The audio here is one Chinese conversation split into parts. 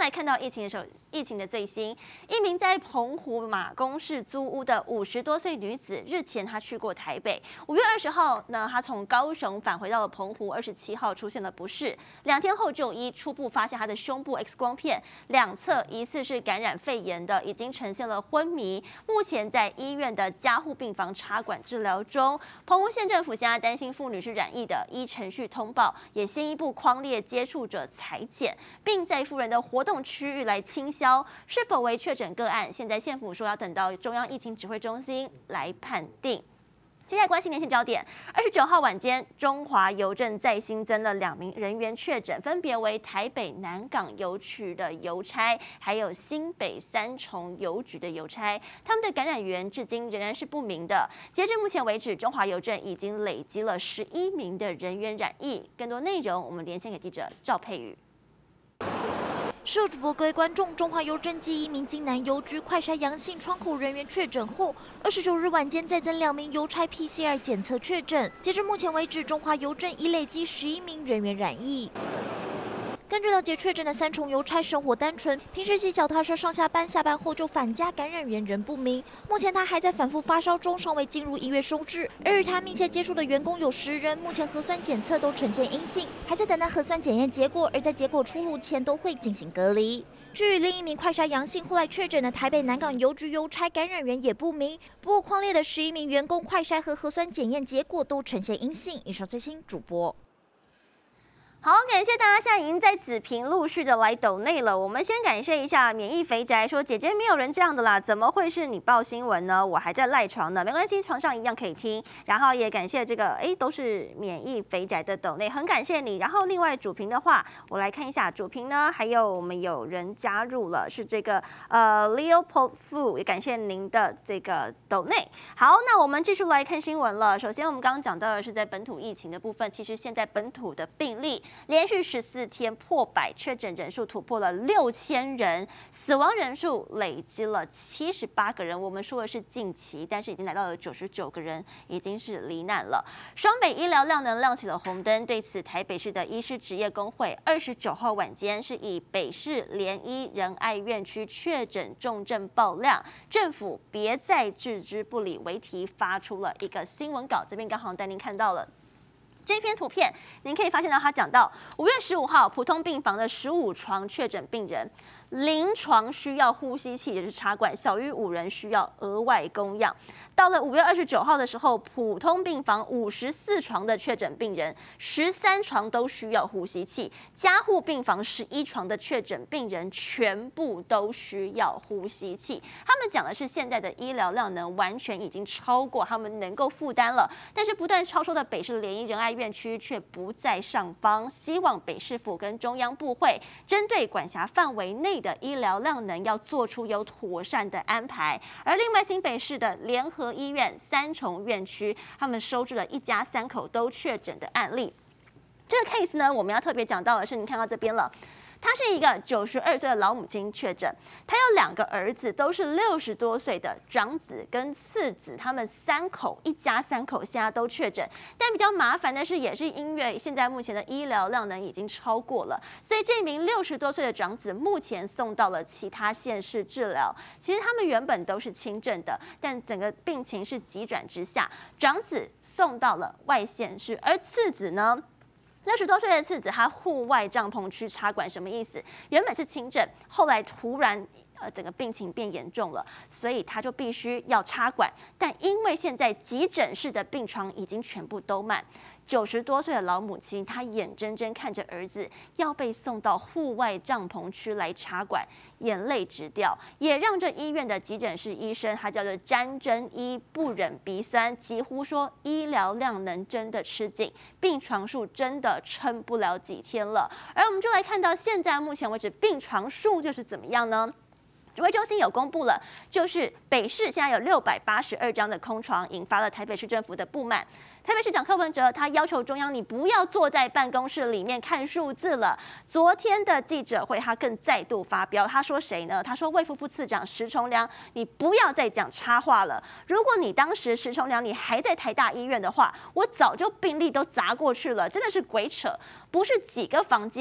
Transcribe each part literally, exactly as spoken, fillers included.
来看到疫情的时候，疫情的最新，一名在澎湖马公市租屋的五十多岁女子，日前她去过台北，五月二十号呢，她从高雄返回到了澎湖，二十七号出现了不适，两天后就医，初步发现她的胸部 X 光片两侧疑似是感染肺炎的，已经呈现了昏迷，目前在医院的加护病房插管治疗中。澎湖县政府现在担心妇女是染疫的，依程序通报，也先一步匡列接触者裁剪，并在妇人的活动区域来清消，是否为确诊个案？现在县府说要等到中央疫情指挥中心来判定。接下来关心连线焦点，二十九号晚间，中华邮政再新增了两名人员确诊，分别为台北南港邮区的邮差，还有新北三重邮局的邮差。他们的感染源至今仍然是不明的。截至目前为止，中华邮政已经累积了十一名的人员染疫。更多内容，我们连线给记者赵佩宇。 社主播各位观众，中华邮政继一名金南邮局快筛阳性窗口人员确诊后，二十九日晚间再增两名邮差 P C R 检测确诊。截至目前为止，中华邮政已累积十一名人员染疫。根据了解，确诊的三重邮差生活单纯，平时骑脚踏车上下班，下班后就返家，感染源仍不明。目前他还在反复发烧中，尚未进入医院收治。而与他密切接触的员工有十人，目前核酸检测都呈现阴性，还在等待核酸检验结果，而在结果出炉前都会进行隔离。至于另一名快筛阳性，后来确诊的台北南港邮局邮差感染源也不明。不过匡列的十一名员工快筛和核酸检验结果都呈现阴性。以上最新主播。 好，感谢大家，现在已经在子屏陆续的来抖内了。我们先感谢一下免疫肥宅说，姐姐没有人这样的啦，怎么会是你报新闻呢？我还在赖床呢，没关系，床上一样可以听。然后也感谢这个，哎，都是免疫肥宅的抖内，很感谢你。然后另外主屏的话，我来看一下主屏呢，还有我们有人加入了，是这个呃 Leopold Fu， 也感谢您的这个抖内。好，那我们继续来看新闻了。首先我们刚刚讲到的是在本土疫情的部分，其实现在本土的病例连续十四天破百，确诊人数突破了六千人，死亡人数累积了七十八个人。我们说的是近期，但是已经来到了九十九个人，已经是罹难了。双北医疗量能亮起了红灯，对此台北市的医师职业工会二十九号晚间是以北市联医仁爱院区确诊重症爆量，政府别再置之不理为题，发出了一个新闻稿。这边刚好带您看到了。这篇图片，您可以发现到，他讲到五月十五号，普通病房的十五床确诊病人，临床需要呼吸器，也就是插管，小于五人需要额外供氧。到了五月二十九号的时候，普通病房五十四床的确诊病人，十三床都需要呼吸器；加护病房十一床的确诊病人，全部都需要呼吸器。他们讲的是现在的医疗量能完全已经超过他们能够负担了，但是不断超收的北市联医仁爱院区却不在上方，希望北市府跟中央部会针对管辖范围内的医疗量能要做出有妥善的安排。而另外新北市的联合医院三重院区，他们收治了一家三口都确诊的案例。这个 case 呢，我们要特别讲到的是，你看到这边了。他是一个九十二岁的老母亲确诊，他有两个儿子，都是六十多岁的长子跟次子，他们三口一家三口现在都确诊。但比较麻烦的是，也是因为现在目前的医疗量能已经超过了，所以这名六十多岁的长子目前送到了其他县市治疗。其实他们原本都是轻症的，但整个病情是急转直下，长子送到了外县市，而次子呢？六十多岁的次子，他户外帐篷区插管，什么意思？原本是轻症，后来突然呃整个病情变严重了，所以他就必须要插管。但因为现在急诊室的病床已经全部都满，九十多岁的老母亲，她眼睁睁看着儿子要被送到户外帐篷区来插管，眼泪直掉，也让这医院的急诊室医生，他叫做詹真一，不忍鼻酸，几乎说医疗量能真的吃紧，病床数真的撑不了几天了。而我们就来看到现在目前为止病床数就是怎么样呢？指挥中心有公布了，就是北市现在有六百八十二张的空床，引发了台北市政府的不满。台北市长柯文哲他要求中央，你不要坐在办公室里面看数字了。昨天的记者会，他更再度发飙，他说谁呢？他说卫福部次长石崇良，你不要再讲插话了。如果你当时石崇良你还在台大医院的话，我早就病历都砸过去了，真的是鬼扯，不是几个房间。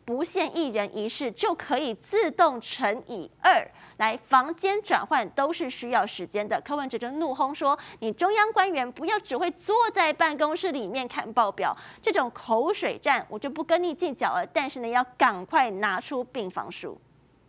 不限一人一室就可以自动乘以二，来房间转换都是需要时间的。柯文哲就怒轰说：“你中央官员不要只会坐在办公室里面看报表，这种口水战我就不跟你计较了。但是呢，要赶快拿出病房数。”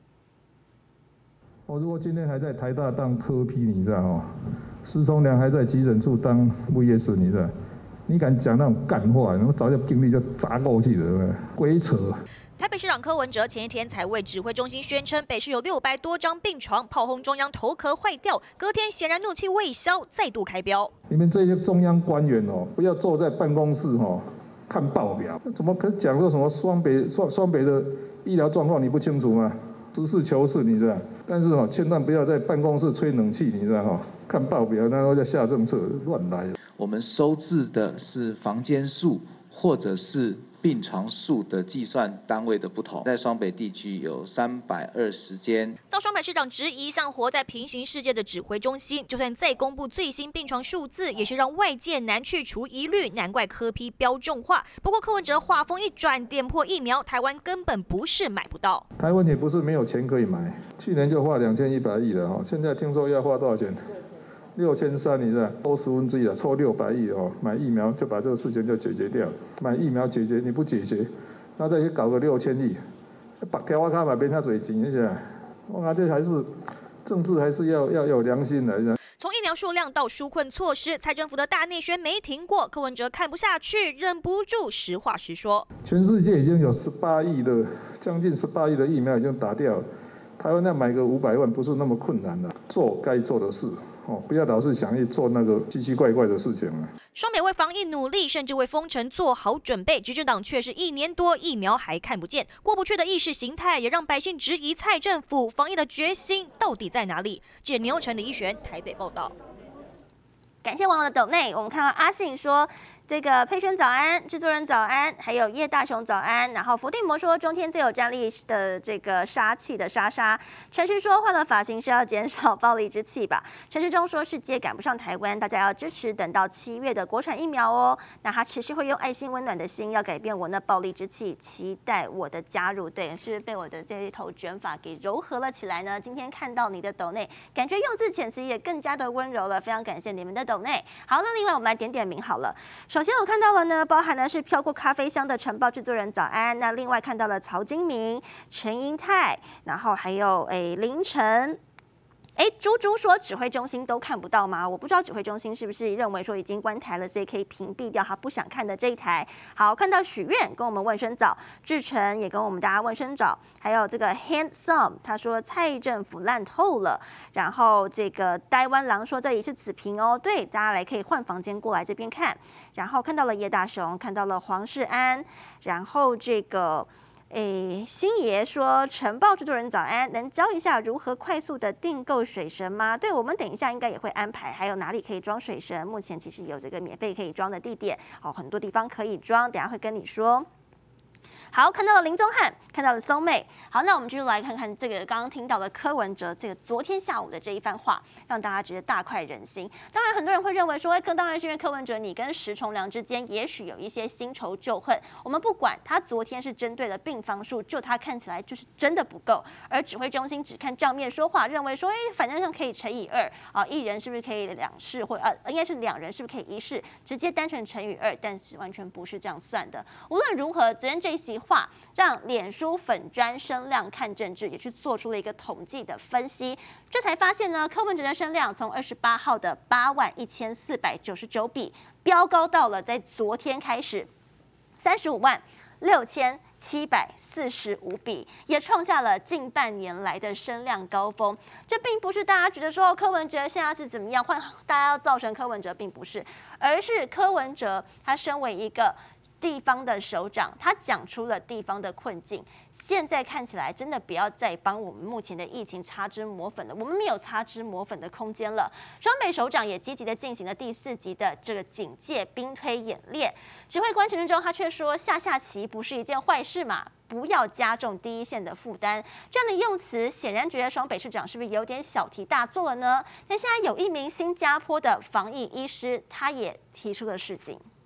我如果今天还在台大当特批，你知道哦，施崇良还在急诊处当 V S， 你知道？你敢讲那种干话，我早就经历就砸过去了，鬼扯。 台北市长柯文哲前一天才为指挥中心宣称北市有六百多张病床，炮轰中央头壳坏掉，隔天显然怒气未消，再度开标。 你们这些中央官员哦，不要坐在办公室哦看报表，怎么可讲说什么双北双双北的医疗状况你不清楚吗？实事求是，你知道？但是哦，千万不要在办公室吹冷气，你知道哈？看报表，然后再下政策，乱来。 我们收治的是房间数，或者是病床数的计算单位的不同，在双北地区有三百二十间。 遭双北市长质疑，像活在平行世界的指挥中心，就算再公布最新病床数字，也是让外界难去除疑虑，难怪柯批标重化。不过柯文哲话锋一转，点破疫苗，台湾根本不是买不到。 台湾也不是没有钱可以买，去年就花两千一百亿了哈，现在听说要花多少钱？六千三，你知道，抽十分之一了，抽六百亿哦，买疫苗就把这个事情就解决掉。买疫苗解决，你不解决，那再去搞个六千亿，白条我看嘛变他嘴钱，你想，我看这还是政治还是要要有良心的。 从疫苗数量到纾困措施，蔡政府的大内宣没停过，柯文哲看不下去，忍不住实话实说。 全世界已经有十八亿的，将近十八亿的疫苗已经打掉了，台湾要买个五百万不是那么困难的，做该做的事。哦，不要老是想去做那个奇奇怪怪的事情了。 双北为防疫努力，甚至为封城做好准备，执政党却是一年多疫苗还看不见，过不去的意识形态也让百姓质疑蔡政府防疫的决心到底在哪里？记者牛城李一璇台北报道。 感谢网友的抖内，我们看到阿信说。这个佩轩早安，制作人早安，还有叶大雄早安。然后伏地魔说中天最有战力的这个杀气的莎莎。陈时说换了发型是要减少暴力之气吧？陈时中说世界赶不上台湾，大家要支持等到七月的国产疫苗哦。那他持续会用爱心温暖的心要改变我那暴力之气，期待我的加入。对，是被我的这一头卷发给柔和了起来呢。今天看到你的抖内，感觉用字遣词也更加的温柔了，非常感谢你们的抖内。好，那另外我们来点点名好了。首先我看到了呢，包含的是飘过咖啡香的晨报制作人早安。那另外看到了曹金明、陈英泰，然后还有诶凌晨。哎，猪猪说指挥中心都看不到吗？我不知道指挥中心是不是认为说已经关台了，所以可以屏蔽掉他不想看的这一台。好，看到许愿跟我们问声早，志成也跟我们大家问声早，还有这个 handsome 他说蔡政府烂透了，然后这个台湾狼说这里是子平哦，对，大家来可以换房间过来这边看。然后看到了叶大雄，看到了黄世安，然后这个。诶，星爷说，晨报制作人早安，能教一下如何快速的订购水神吗？对，我们等一下应该也会安排，还有哪里可以装水神？目前其实有这个免费可以装的地点，好，很多地方可以装，等一下会跟你说。好，看到了林宗翰，看到了松妹。好，那我们继续来看看这个刚刚听到的柯文哲这个昨天下午的这一番话，让大家觉得大快人心。当然，很多人会认为说，哎，当然是因为柯文哲你跟石崇良之间也许有一些新仇旧恨。我们不管他昨天是针对了病房数，就他看起来就是真的不够，而指挥中心只看账面说话，认为说，哎，反正可以乘以二啊，一人是不是可以两室，或呃应该是两人是不是可以一室，直接单纯乘以二，但是完全不是这样算的。无论如何，昨天这一席话让脸书粉专声量看政治也去做出了一个统计的分析，这才发现呢，柯文哲的声量从二十八号的八万一千四百九十九笔飙高到了在昨天开始三十五万六千七百四十五笔，也创下了近半年来的声量高峰。这并不是大家觉得说柯文哲现在是怎么样，换大家要造成柯文哲，并不是，而是柯文哲他身为一个地方的首长，他讲出了地方的困境。现在看起来，真的不要再帮我们目前的疫情擦脂抹粉了，我们没有擦脂抹粉的空间了。双北首长也积极的进行了第四级的这个警戒兵推演练。指挥官陈时中他却说，下下棋不是一件坏事嘛，不要加重第一线的负担。这样的用词，显然觉得双北市长是不是有点小题大做了呢？那现在有一名新加坡的防疫医师，他也提出了示警。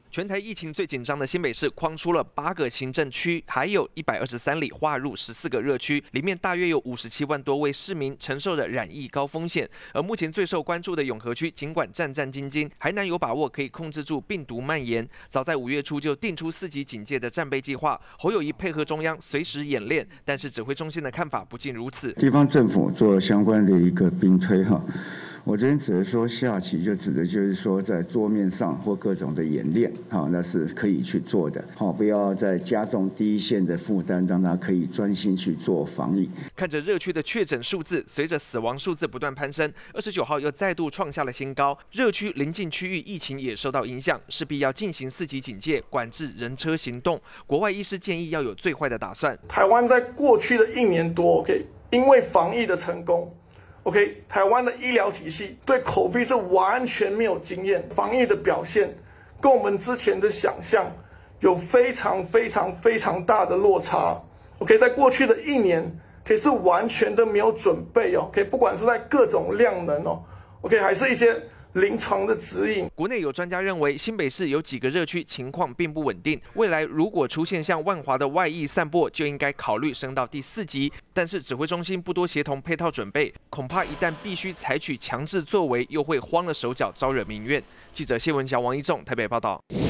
全台疫情最紧张的新北市框出了八个行政区，还有一百二十三里划入十四个热区，里面大约有五十七万多位市民承受着染疫高风险。而目前最受关注的永和区，尽管战战兢兢，还难有把握可以控制住病毒蔓延。早在五月初就定出四级警戒的战备计划，侯友宜配合中央随时演练，但是指挥中心的看法不尽如此。 地方政府做相关的一个兵推哈。 我这边指的说下棋，就指的就是说在桌面上或各种的演练，好，那是可以去做的，好，不要再加重第一线的负担，让他可以专心去做防疫。 看着热区的确诊数字，随着死亡数字不断攀升，二十九号又再度创下了新高。热区邻近区域疫情也受到影响，势必要进行四级警戒，管制人车行动。国外医师建议要有最坏的打算。 台湾在过去的一年多 ，OK， 因为防疫的成功。 OK， 台湾的医疗体系对 COVID 是完全没有经验，防疫的表现跟我们之前的想象有非常非常非常大的落差。OK， 在过去的一年，可以是完全的没有准备哦。OK， 不管是在各种量能哦 ，OK， 还是一些 临床的指引。 国内有专家认为，新北市有几个热区情况并不稳定，未来如果出现像万华的外溢散播，就应该考虑升到第四级。但是指挥中心不多协同配套准备，恐怕一旦必须采取强制作为，又会慌了手脚，招惹民怨。记者谢文祥、王一仲台北报道。